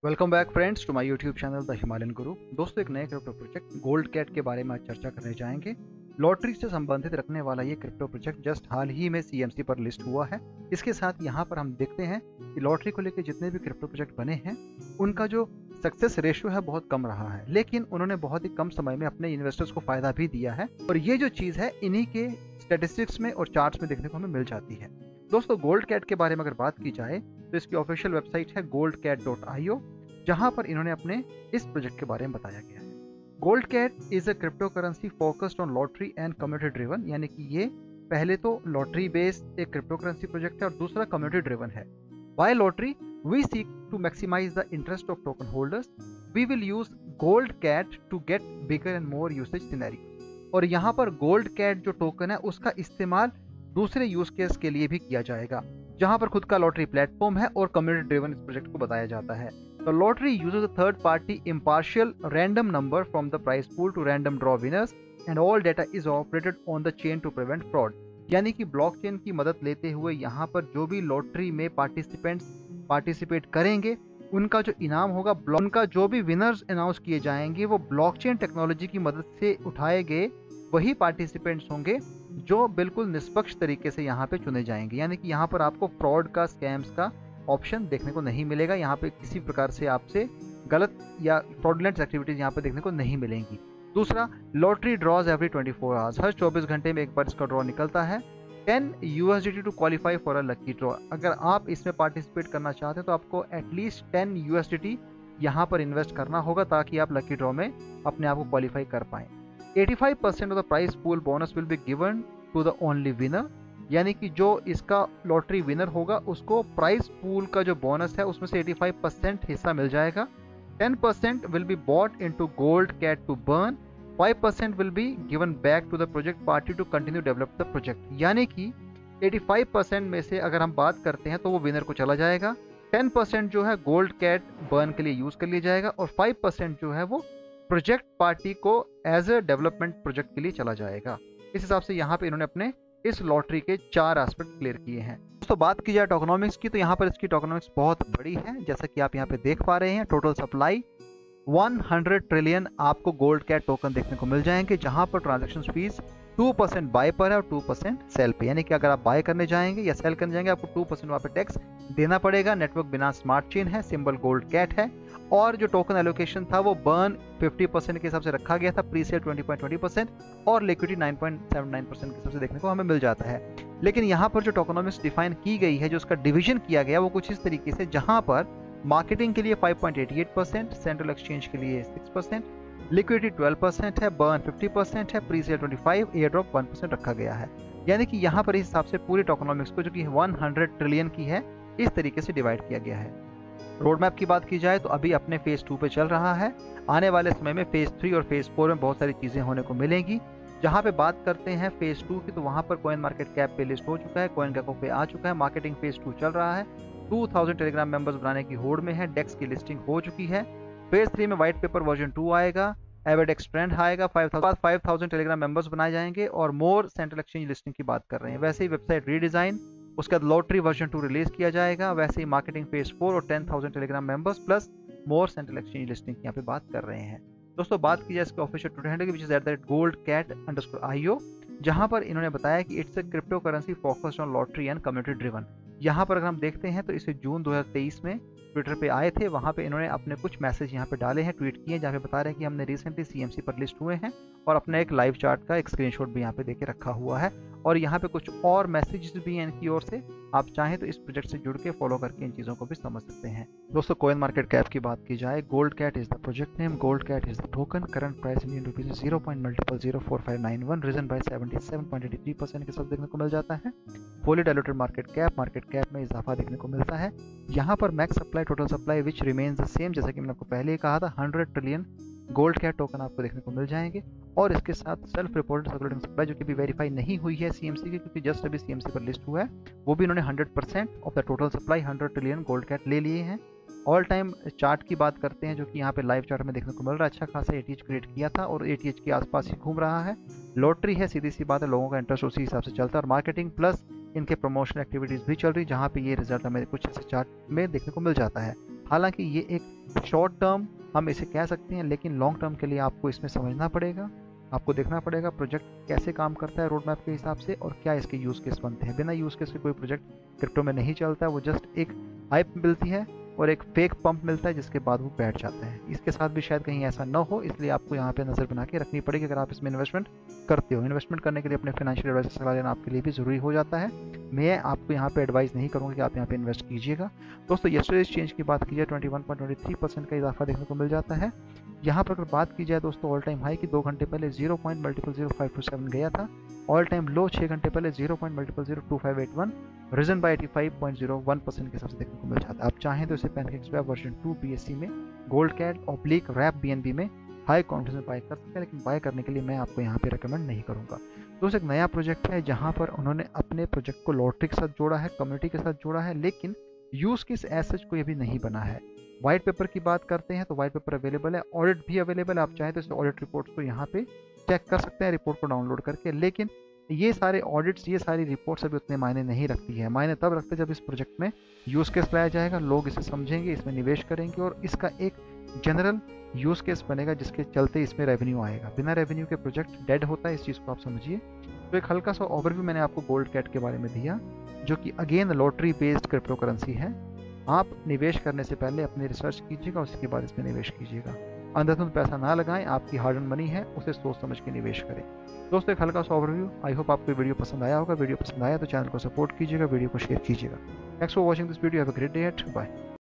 Welcome back friends to my YouTube channel the Himalayan Guru. दोस्तों, एक नए क्रिप्टो प्रोजेक्ट गोल्ड कैट के बारे में आज चर्चा करने जाएंगे। लॉटरी से संबंधित रखने वाला ये क्रिप्टो प्रोजेक्ट जस्ट हाल ही में सीएमसी पर लिस्ट हुआ है। इसके साथ यहाँ पर हम देखते हैं कि लॉटरी को लेकर जितने भी क्रिप्टो प्रोजेक्ट बने हैं उनका जो सक्सेस रेशियो है बहुत कम रहा है, लेकिन उन्होंने बहुत ही कम समय में अपने इन्वेस्टर्स को फायदा भी दिया है। और ये जो चीज़ है इन्हीं के स्टेटिस्टिक्स में और चार्ट्स में देखने को हमें मिल जाती है। दोस्तों, गोल्ड कैट के बारे में अगर बात की जाए तो इसकी ऑफिशियल वेबसाइट है goldcat.io, जहां पर इन्होंने अपने इस प्रोजेक्ट के बारे में बताया गया है। Gold cat is a crypto currency focused on lottery and community driven, यानी कि ये पहले तो लॉटरी बेस्ड एक क्रिप्टो करेंसी प्रोजेक्ट है और दूसरा कम्युनिटी ड्रिवन है। By lottery we seek to maximise the interest of token holders, we will use gold cat to get bigger and more usage scenario. और यहाँ पर गोल्ड कैट जो token है उसका इस्तेमाल दूसरे यूज केस के लिए भी किया जाएगा, जहां पर खुद का लॉटरी प्लेटफॉर्म है और कम्युनिटी ड्रिवन इस प्रोजेक्ट को बताया जाता है। The lottery uses a third-party impartial random number from the prize pool to random draw winners, and all data is operated on the chain to prevent fraud। यानी कि blockchain की मदद लेते हुए यहाँ पर जो भी लॉटरी में पार्टिसिपेट करेंगे उनका जो इनाम होगा, उनका जो भी विनर्स अनाउंस किए जाएंगे वो ब्लॉकचेन टेक्नोलॉजी की मदद से उठाए गए वही पार्टिसिपेंट्स होंगे जो बिल्कुल निष्पक्ष तरीके से यहाँ पे चुने जाएंगे। यानी कि यहाँ पर आपको फ्रॉड का, स्कैम्स का ऑप्शन देखने को नहीं मिलेगा। यहाँ पे किसी प्रकार से आपसे गलत या फ्रॉडलेंट एक्टिविटीज यहाँ पे देखने को नहीं मिलेंगी। दूसरा, लॉटरी ड्रॉज एवरी 24 आवर्स, हर 24 घंटे में एक बार इसका ड्रॉ निकलता है। 10 USDT to qualify for a lucky draw, अगर आप इसमें पार्टिसिपेट करना चाहते हैं तो आपको एटलीस्ट 10 USDT यहाँ पर इन्वेस्ट करना होगा ताकि आप लकी ड्रॉ में अपने आप को क्वालिफाई कर पाएँ। 85% of the prize pool bonus will be given to the only winner, यानी कि जो इसका लॉटरी विनर होगा उसको प्राइस पूल का जो बोनस है उसमें से 85% हिस्सा मिल जाएगा। 10% will be bought into gold cat to burn, 5% will be given back to the project party to continue develop the project. यानी कि 85% में से अगर हम बात करते हैं तो वो विनर को चला जाएगा, 10% जो है गोल्ड कैट बर्न के लिए यूज कर लिया जाएगा और 5% जो है वो प्रोजेक्ट पार्टी को एज अ डेवलपमेंट प्रोजेक्ट के लिए चला जाएगा। इस हिसाब से यहाँ पे इन्होंने अपने इस लॉटरी के 4 एस्पेक्ट क्लियर किए हैं। दोस्तों, बात की जाए टोकनॉमिक्स की तो यहाँ पर इसकी टोकनॉमिक्स बहुत बड़ी है, जैसा कि आप यहाँ पे देख पा रहे हैं। टोटल सप्लाई 100 ट्रिलियन आपको गोल्ड कैट टोकन देखने को मिल जाएंगे, जहां पर ट्रांजैक्शन फीस 2% बाय पर है और 2% सेल पे। यानी कि अगर आप बाय करने जाएंगे या सेल करने जाएंगे आपको 2% वहाँ पे टैक्स देना पड़ेगा। नेटवर्क बिना स्मार्ट चेन है, सिंबल गोल्ड कैट है और जो टोकन एलोकेशन था वो बर्न 50% के हिसाब से रखा गया था, प्री सेल 20.20% और लिक्विडिटी 9.79% के हिसाब से देखने को हमें मिल जाता है। लेकिन यहाँ पर जो टोकनॉमिक्स डिफाइन की गई है, जो उसका डिवीजन किया गया वो कुछ इस तरीके से, जहां पर मार्केटिंग के लिए 5.88%, सेंट्रल एक्सचेंज के लिए 6%, लिक्विडिटी 12% है, बर्न 50% है, प्री सेल 25%, एयर ड्रॉप 1% रखा गया है। यानी कि यहाँ पर इस हिसाब से पूरी टोकनॉमिक्स को जो कि 100 ट्रिलियन की है इस तरीके से डिवाइड किया गया है। रोड मैप की बात की जाए तो अभी अपने फेज 2 पे चल रहा है। आने वाले समय में फेज 3 और फेज 4 में बहुत सारी चीजें होने को मिलेंगी। जहां पे बात करते हैं फेज 2 की तो वहां पर कॉइन मार्केट कैप पे लिस्ट हो चुका है, कॉइन गैको पे आ चुका है, मार्केटिंग फेज 2 चल रहा है, 2000 टेलीग्राम मेंबर्स बनाने की होड़ में है, डेक्स की लिस्टिंग हो चुकी है। फेज 3 में व्हाइट पेपर वर्जन 2 आएगा, एवरडेक्स ट्रेंड आएगा, 5000 टेलीग्राम मेंबर्स बनाए जाएंगे और मोर सेंट्रल एक्सचेंज लिस्टिंग की बात कर रहे हैं। वैसे ही वेबसाइट रीडिजाइन, उसके बाद लॉटरी वर्जन 2 रिलीज किया जाएगा। वैसे ही मार्केटिंग फेज 4 और 10,000 Telegram members plus more central exchange listing की यहाँ पे बात कर रहे हैं। दोस्तों, बात की जाए इसके ऑफिशियल ट्विटर हैंडल की, विच इज @goldcat_io, जहां पर इन्होंने बताया कि it's a crypto currency focused on lottery and community driven. यहाँ पर अगर हम देखते हैं तो इसे जून 2023 में ट्विटर पे आए थे, वहाँ पे इन्होंने अपने कुछ मैसेज यहाँ पे डाले हैं, ट्वीट किए, जहाँ पे बता रहे हैं कि हमने रिसेंटली सीएमसी पर लिस्ट हुए हैं और अपना एक लाइव चार्ट का एक स्क्रीनशॉट भी यहाँ पे देके रखा हुआ है। और यहाँ पे कुछ और मैसेजेस भी हैं इनकी ओर से, आप चाहें तो इस प्रोजेक्ट से जुड़ के फॉलो करके इन चीज़ों को भी समझ सकते हैं। दोस्तों, कॉइन मार्केट कैप की बात की जाए, gold cat is the project name, gold cat is the token, current price Indian rupees 0.04591, risen by 77.83% के साथ देखने को मिल जाता है। फुली डाइल्यूटेड मार्केट कैप में इजाफा देखने को मिलता है। यहाँ पर max supply, total supply which remains the same, जैसा कि मैंने आपको पहले ही कहा था, 100 ट्रिलियन गोल्ड कैट टोकन आपको देखने को मिल जाएंगे। और इसके साथ सेल्फ रिपोर्टेड सर्कुलेटिंग सप्लाई जो कि भी वेरीफाई नहीं हुई है सीएमसी की, क्योंकि जस्ट अभी सीएमसी पर लिस्ट हुआ है, वो भी इन्होंने 100% of the total supply 100 trillion gold cat ले लिए हैं। ऑल टाइम चार्ट की बात करते हैं, जो कि यहाँ पे लाइव चार्ट में देखने को मिल रहा है, अच्छा खासा ATH क्रिएट किया था और ATH के आसपास ही घूम रहा है। लॉटरी है, सीधी सी बात है, लोगों का इंटरेस्ट उसी हिसाब से चलता है और मार्केटिंग प्लस इनके प्रमोशनल एक्टिविटीज भी चल रही, जहाँ पे ये रिजल्ट हमें कुछ ऐसे चार्ट में देखने को मिल जाता है। हालांकि ये एक शॉर्ट टर्म हम इसे कह सकते हैं, लेकिन लॉन्ग टर्म के लिए आपको इसमें समझना पड़ेगा, आपको देखना पड़ेगा प्रोजेक्ट कैसे काम करता है रोड मैप के हिसाब से और क्या इसके यूज़ केस बनते हैं। बिना यूज़ केस के कोई प्रोजेक्ट क्रिप्टो में नहीं चलता, वो जस्ट एक हाइप मिलती है और एक फेक पंप मिलता है जिसके बाद वो बैठ जाता है। इसके साथ भी शायद कहीं ऐसा ना हो, इसलिए आपको यहाँ पे नज़र बना के रखनी पड़ेगी अगर आप इसमें इन्वेस्टमेंट करते हो। इन्वेस्टमेंट करने के लिए अपने फाइनेंशियल एडवाइजर से सलाह लेना आपके लिए भी ज़रूरी हो जाता है। मैं आपको यहाँ पे एडवाइस नहीं करूँगा कि आप यहाँ पे इन्वेस्ट कीजिएगा। दोस्तों यस्टरडेज चेंज की बात की जाए 21.23% का इजाफा देखने को मिल जाता है। यहाँ पर अगर बात की जाए दोस्तों ऑल टाइम हाई की 2 घंटे पहले 0.0527 गया था, ऑल टाइम लो 6 घंटे पहले 0.02581 रिजन बाय 85.01% के हिसाब से देखने को मिल जाता है। आप चाहें तो इसे पैनकेक्सवैप वर्जन 2 BSC में gold cat oblique wrap BNB में हाई कॉन्फिडेंस में बाय कर सकते हैं, लेकिन बाय करने के लिए मैं आपको यहाँ पे रिकमेंड नहीं करूँगा। दोस्तों एक नया प्रोजेक्ट है जहाँ पर उन्होंने अपने प्रोजेक्ट को लॉटरी के साथ जोड़ा है, कम्युनिटी के साथ जोड़ा है, लेकिन यूज़ केस एज सच कोई अभी नहीं बना है। व्हाइट पेपर की बात करते हैं तो व्हाइट पेपर अवेलेबल है, ऑडिट भी अवेलेबल है। आप चाहें तो इस ऑडिट रिपोर्ट्स को यहाँ पे चेक कर सकते हैं रिपोर्ट को डाउनलोड करके, लेकिन ये सारे ऑडिट्स, ये सारी रिपोर्ट्स अभी उतने मायने नहीं रखती है। मायने तब रखते हैं जब इस प्रोजेक्ट में यूज़ केस लाया जाएगा, लोग इसे समझेंगे, इसमें निवेश करेंगे और इसका एक जनरल यूज़ केस बनेगा जिसके चलते इसमें रेवेन्यू आएगा। बिना रेवेन्यू के प्रोजेक्ट डेड होता है, इस चीज़ को आप समझिए। तो एक हल्का सा ओवरव्यू मैंने आपको गोल्ड कैट के बारे में दिया, जो कि again lottery based crypto currency है। आप निवेश करने से पहले अपनी रिसर्च कीजिएगा, उसके बाद इसमें निवेश कीजिएगा। अंधाधुंध पैसा ना लगाएं, आपकी हार्ड एंड मनी है, उसे सोच समझ के निवेश करें। दोस्तों एक हल्का सा ओवरव्यू, आई होप आपको वीडियो पसंद आया होगा। वीडियो पसंद आया तो चैनल को सपोर्ट कीजिएगा, वीडियो को शेयर कीजिएगा। Thanks for watching this video, have a great day, bye.